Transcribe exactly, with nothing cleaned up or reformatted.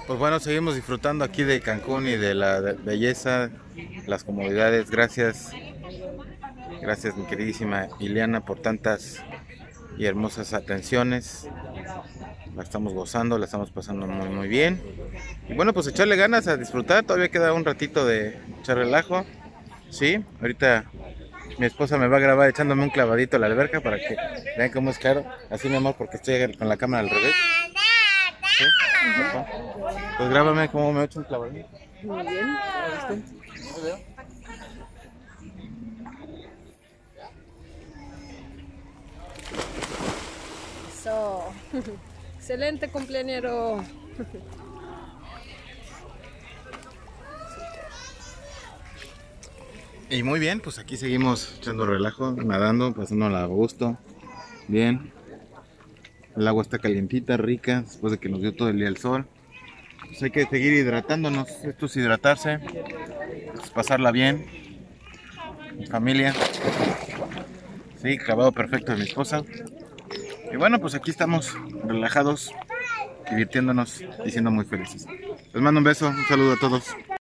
Pues bueno, seguimos disfrutando aquí de Cancún y de la de- belleza, las comodidades. Gracias, gracias mi queridísima Ileana por tantas y hermosas atenciones. La estamos gozando, la estamos pasando muy muy bien. Y bueno, pues echarle ganas a disfrutar. Todavía queda un ratito de echar relajo. Sí, ahorita mi esposa me va a grabar echándome un clavadito a la alberca para que vean cómo es claro. Así mi amor, porque estoy con la cámara al revés. ¿Sí? Ajá. Pues grábame cómo me echo un clavadito. Muy bien. Eso. Excelente cumpleañero. Y muy bien, pues aquí seguimos echando relajo, nadando, pasándola a gusto. Bien, el agua está calientita, rica, después de que nos dio todo el día el sol. Pues hay que seguir hidratándonos, esto es hidratarse, es pasarla bien, en familia. Sí, acabado perfecto de mi esposa. Y bueno, pues aquí estamos relajados, divirtiéndonos y siendo muy felices. Les mando un beso, un saludo a todos.